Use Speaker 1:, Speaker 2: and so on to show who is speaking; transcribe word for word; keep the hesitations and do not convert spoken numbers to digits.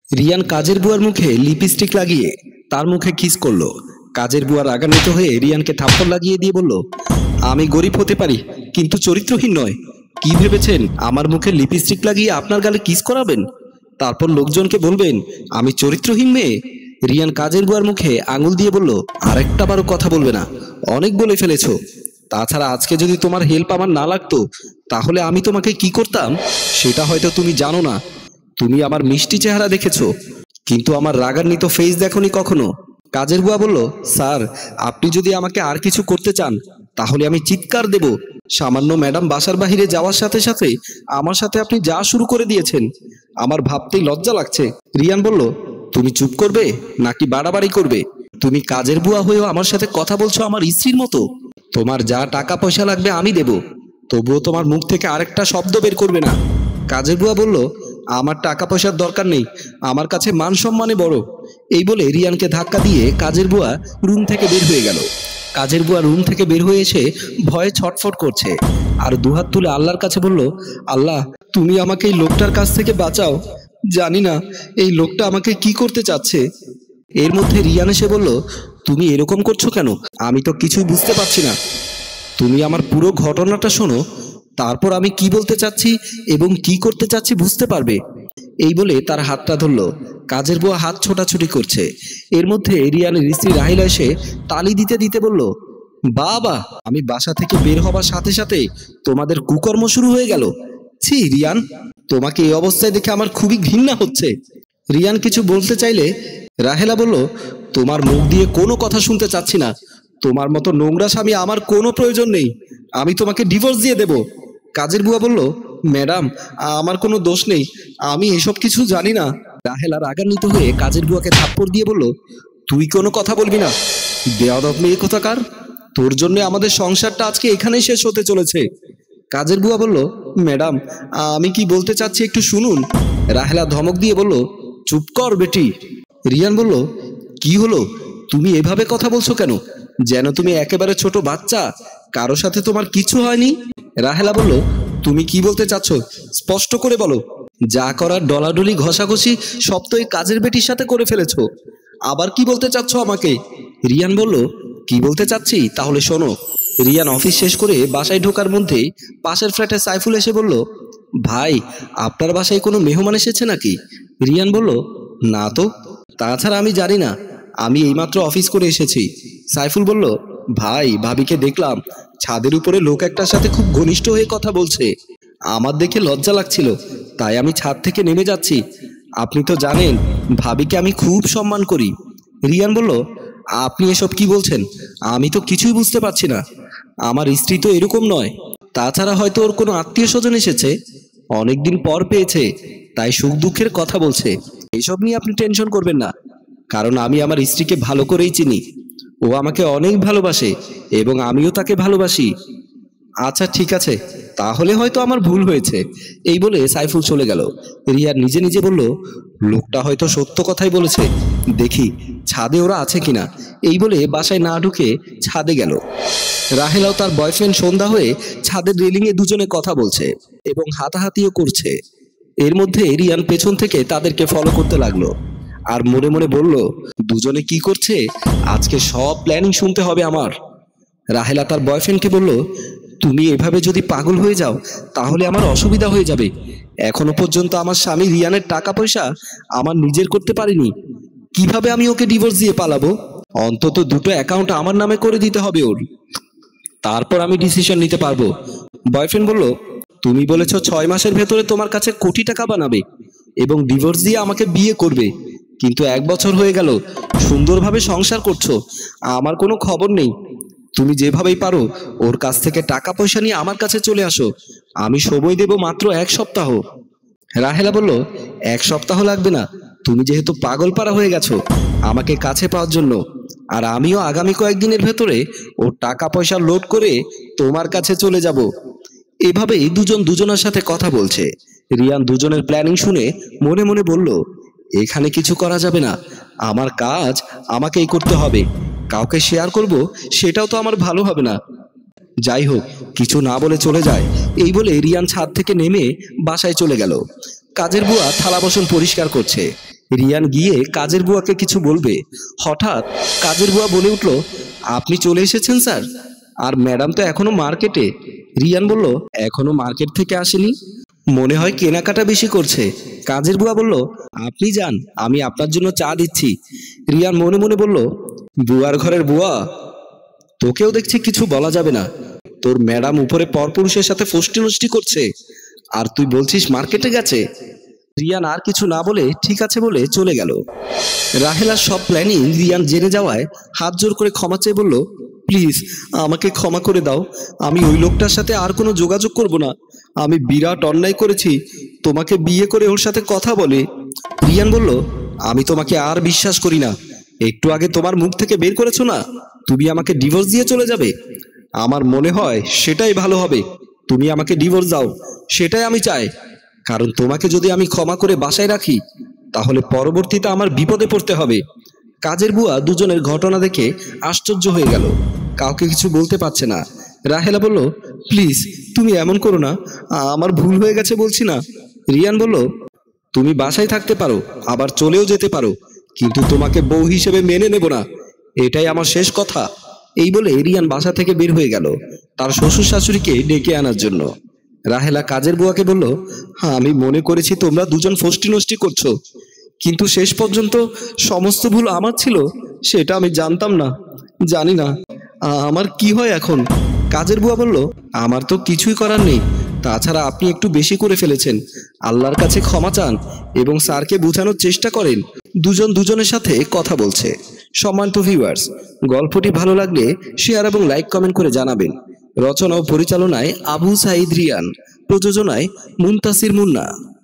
Speaker 1: রিয়ান কাজের বুয়ার মুখে লিপস্টিক লাগিয়ে তার মুখে কিস করলো। কাজের বুয়া রাগান্বিত হয়ে রিয়ানকে থাপ্পড় লাগিয়ে দিয়ে বলল, আমি গরিব হতে পারি কিন্তু চরিত্রহীন নয়। কি ভেবেছেন আমার মুখে লিপস্টিক লাগিয়ে আপনার গালে কিস করাবেন, তারপর লোকজনকে বলবেন আমি চরিত্রহীন মেয়ে? রিয়ান কাজের বুয়ার মুখে আঙুল দিয়ে বলল, আরেকটা বারও কথা বলবে না, অনেক বলে ফেলেছো। তাছাড়া আজকে যদি তোমার হেল্প আমার না লাগতো তাহলে আমি তোমাকে কি করতাম সেটা হয়তো তুমি জানো না। তুমি আমার মিষ্টি চেহারা দেখেছো কিন্তু আমার রাগান্বিত ফেস দেখোনি কখনো। কাজের বুয়া বলল, স্যার আপনি যদি আমাকে আর কিছু করতে চান তাহলে আমি চিৎকার দেব। সামান্য ম্যাডাম বাসার বাহিরে যাওয়ার সাথে সাথে আমার সাথে আপনি যা শুরু করে দিয়েছেন আমার ভাবতেই লজ্জা লাগছে। রিয়ান বলল, তুমি চুপ করবে নাকি বাড়াবাড়ি করবে? তুমি কাজের বুয়া হয়েও আমার সাথে কথা বলছো আমার স্ত্রীর মতো। তোমার যা টাকা পয়সা লাগবে আমি দেব, তবুও তোমার মুখ থেকে আরেকটা শব্দ বের করবে না। কাজের বুয়া বলল, আমার টাকা পয়সার দরকার নেই, আমার কাছে মান সম্মানে বড়। এই বলে রিয়ানকে ধাক্কা দিয়ে কাজের বুয়া রুম থেকে বের হয়ে গেল। কাজের বুয়া রুম থেকে বের হয়ে এসে ভয়ে ছটফট করছে আর দুহাত তুলে আল্লাহর কাছে বলল, আল্লাহ তুমি আমাকে এই লোকটার কাছ থেকে বাঁচাও, জানি না এই লোকটা আমাকে কি করতে চাচ্ছে। এর মধ্যে রিয়ান এসে বলল, তুমি এরকম করছো কেন? আমি তো কিছুই বুঝতে পারছি না। তুমি আমার পুরো ঘটনাটা শোনো, তারপর আমি কি বলতে চাচ্ছি এবং কি করতে চাচ্ছি বুঝতে পারবে। এই বলে তার হাতটা ধরল। কাজের বুয়া হাত ছোটাছুটি করছে। এর মধ্যে রিয়ানের স্ত্রী রাহিলা এসে তালি দিতে দিতে বলল, বাবা আমি বাসা থেকে বের হবার সাথে সাথে তোমাদের কুকর্ম শুরু হয়ে গেল। ছি রিয়ান, তোমাকে এই অবস্থায় দেখে আমার খুবই ঘৃণা হচ্ছে। রিয়ান কিছু বলতে চাইলে রাহেলা বলল, তোমার মুখ দিয়ে কোনো কথা শুনতে চাচ্ছি না। তোমার মতো নোংরা স্বামী আমার কোনো প্রয়োজন নেই, আমি তোমাকে ডিভোর্স দিয়ে দেব। কাজের বুয়া বলল, ম্যাডাম আমার কোনো দোষ নেই, আমি এসব কিছু জানি না। রাহেলা রাগান্বিত হয়ে কাজের বুয়াকে থাপ্পড় দিয়ে বলল, তুই কোনো কথা বলবি না, বেয়াদব মেয়ে কোথাকার, তোর জন্য আমাদের সংসারটা আজকে এখানেই শেষ হতে চলেছে। কাজের বুয়া বলল, ম্যাডাম আমি কি বলতে চাচ্ছি একটু শুনুন। রাহেলা ধমক দিয়ে বলল, চুপ কর বেটি। রিয়ান বলল, কি হলো, তুমি এভাবে কথা বলছো কেন, যেন তুমি একেবারে ছোট বাচ্চা, কারো সাথে তোমার কিছু হয়নি। রাহেলা বলল, তুমি কি বলতে চাচ্ছ স্পষ্ট করে বলো। যা করার ডলাডলি ঘষাঘষি সব তো এই কাজের বেটির সাথে করে ফেলেছো, আবার কি বলতে চাচ্ছ আমাকে? রিয়ান বলল, কি বলতে চাচ্ছি তাহলে শোনো। রিয়ান অফিস শেষ করে বাসায় ঢোকার মধ্যেই পাশের ফ্ল্যাটে সাইফুল এসে বলল, ভাই আপনার বাসায় কোনো মেহমান এসেছে নাকি? রিয়ান বলল, না তো, তাছাড়া আমি জানি না, আমি এইমাত্র অফিস করে এসেছি। সাইফুল বলল, ভাই ভাবিকে দেখলাম ছাদের উপরে লোক একটার সাথে খুব ঘনিষ্ঠ হয়ে কথা বলছে, আমার দেখে লজ্জা লাগছিল, তাই আমি ছাদ থেকে নেমে যাচ্ছি। আপনি তো জানেন ভাবিকে আমি খুব সম্মান করি। রিয়ান বলল, আপনি এসব কি বলছেন, আমি তো কিছুই বুঝতে পারছি না, আমার স্ত্রী তো এরকম নয়। তাছাড়া হয়তো ওর কোনো আত্মীয় স্বজন এসেছে, অনেকদিন পর পেয়েছে, তাই সুখ দুঃখের কথা বলছে। এইসব নিয়ে আপনি টেনশন করবেন না, কারণ আমি আমার স্ত্রীকে ভালো করেই চিনি, ও আমাকে অনেক ভালোবাসে এবং আমিও তাকে ভালোবাসি। আচ্ছা ঠিক আছে, তাহলে হয়তো আমার ভুল হয়েছে। এই বলে সাইফুল চলে গেল। রিয়া নিজে নিজে বলল, লোকটা হয়তো সত্য কথাই বলেছে, দেখি ছাদে ওরা আছে কিনা। এই বলে বাসায় না ঢুকে ছাদে গেল। রাহেলাও তার বয়ফ্রেন্ড সন্ধ্যা হয়ে ছাদের রেলিংয়ে দুজনে কথা বলছে এবং হাতাহাতিও করছে। এর মধ্যে রিয়ান পেছন থেকে তাদেরকে ফলো করতে লাগলো আর মনে মনে বলল, দুজনে কি করছে আজকে সব প্ল্যানিং শুনতে হবে আমার। রাহেলা তার বয়ফ্রেন্ডকে বলল, তুমি এভাবে যদি পাগল হয়ে যাও তাহলে আমার অসুবিধা হয়ে যাবে। এখনো পর্যন্ত আমার স্বামী রিয়ানের টাকা পয়সা আমার নিজের করতে পারিনি, কিভাবে আমি ওকে ডিভোর্স দিয়ে পালাবো? অন্তত দুটো অ্যাকাউন্ট আমার নামে করে দিতে হবে ওর, তারপর আমি ডিসিশন নিতে পারবো। বয়ফ্রেন্ড বলল, তুমি বলেছ ছয় মাসের ভেতরে তোমার কাছে কোটি টাকা বানাবে এবং ডিভোর্স দিয়ে আমাকে বিয়ে করবে, কিন্তু এক বছর হয়ে গেল সুন্দরভাবে সংসার করছো, আমার কোনো খবর নেই। তুমি যেভাবেই পারো ওর কাছ থেকে টাকা পয়সা নিয়ে আমার কাছে চলে আসো, আমি সময় দেব মাত্র এক সপ্তাহ। রাহেলা বলল, এক সপ্তাহ লাগবে না, তুমি যেহেতু পাগল পাড়া হয়ে গেছো আমাকে কাছে পাওয়ার জন্য, আর আমিও আগামী কয়েকদিনের ভেতরে ওর টাকা পয়সা লোড করে তোমার কাছে চলে যাব। এভাবেই দুজন দুজনের সাথে কথা বলছে। রিয়ান দুজনের প্ল্যানিং শুনে মনে মনে বলল, এখানে কিছু করা যাবে না, আমার কাজ আমাকেই করতে হবে, কাউকে শেয়ার করব সেটাও তো আমার ভালো হবে না। যাই হোক কিছু না বলে চলে যায়। এই বলে রিয়ান ছাদ থেকে নেমে বাসায় চলে গেল। কাজের বুয়া থালা বাসন পরিষ্কার করছে। রিয়ান গিয়ে কাজের বুয়াকে কিছু বলবে, হঠাৎ কাজের বুয়া বলে উঠল, আপনি চলে এসেছেন স্যার? আর ম্যাডাম তো এখনো মার্কেটে। রিয়ান বলল, এখনো মার্কেট থেকে আসেনি, মনে হয় কেনাকাটা বেশি করছে। কাজের বুয়া বলল, আপনি যান, আমি আপনার জন্য চা দিচ্ছি। রিয়ান মনে মনে বলল, বুয়ার ঘরের বুয়া, তোকেও দেখছি কিছু বলা যাবে না। তোর ম্যাডাম উপরে পরপুরুষের সাথে ফষ্টি নষ্টি করছে, আর তুই বলছিস মার্কেটে গেছে। রিয়ান আর কিছু না বলে ঠিক আছে বলে চলে গেল। রাহেলার সব প্ল্যানিং রিয়ান জেনে যাওয়ায় হাত জোর করে ক্ষমা চেয়ে বলল, প্লিজ আমাকে ক্ষমা করে দাও, আমি ওই লোকটার সাথে আর কোনো যোগাযোগ করব না। আমি বিরাট অন্যায় করেছি, তোমাকে বিয়ে করে ওর সাথে কথা বলে। রিয়ান বলল, আমি তোমাকে আর বিশ্বাস করি না। একটু আগে তোমার মুখ থেকে বের করেছো না তুমি আমাকে ডিভোর্স দিয়ে চলে যাবে। আমার মনে হয় সেটাই ভালো হবে, তুমি আমাকে ডিভোর্স দাও, সেটাই আমি চাই। কারণ তোমাকে যদি আমি ক্ষমা করে বাসায় রাখি, তাহলে পরবর্তীতে আমার বিপদে পড়তে হবে। কাজের বুয়া দুজনের ঘটনা দেখে আশ্চর্য হয়ে গেল, কাউকে কিছু বলতে পারছে না। রাহেলা বলল, প্লিজ তুমি এমন করো না, আমার ভুল হয়ে গেছে বলছি না। রিয়ান বলল, তুমি বাসায় থাকতে পারো, আবার চলেও যেতে পারো, কিন্তু তোমাকে বউ হিসেবে মেনে নেব না, এটাই আমার শেষ কথা। এই বলে রিয়ান বাসা থেকে বের হয়ে গেল তার শ্বশুর শাশুড়িকে ডেকে আনার জন্য। রাহেলা কাজের বুয়াকে বলল, হ্যাঁ আমি মনে করেছি তোমরা দুজন ফষ্টি নষ্টি করছো, কিন্তু শেষ পর্যন্ত সমস্ত ভুল আমার ছিল, সেটা আমি জানতাম না। জানি না আমার কি হয় এখন। কাজের বুয়া বলল, আমার তো কিছুই করার নেই, তাছাড়া আপনি একটু বেশি করে ফেলেছেন। আল্লাহর কাছে ক্ষমা চান এবং স্যারকে বোঝানোর চেষ্টা করেন। দুজন দুজনের সাথে কথা বলছে। সম্মানিত ভিউয়ার্স, গল্পটি ভালো লাগলে শেয়ার এবং লাইক কমেন্ট করে জানাবেন। রচনা ও পরিচালনায় আবু সাঈদ রিয়ান, প্রযোজনায় মুনতাসির মুন্না।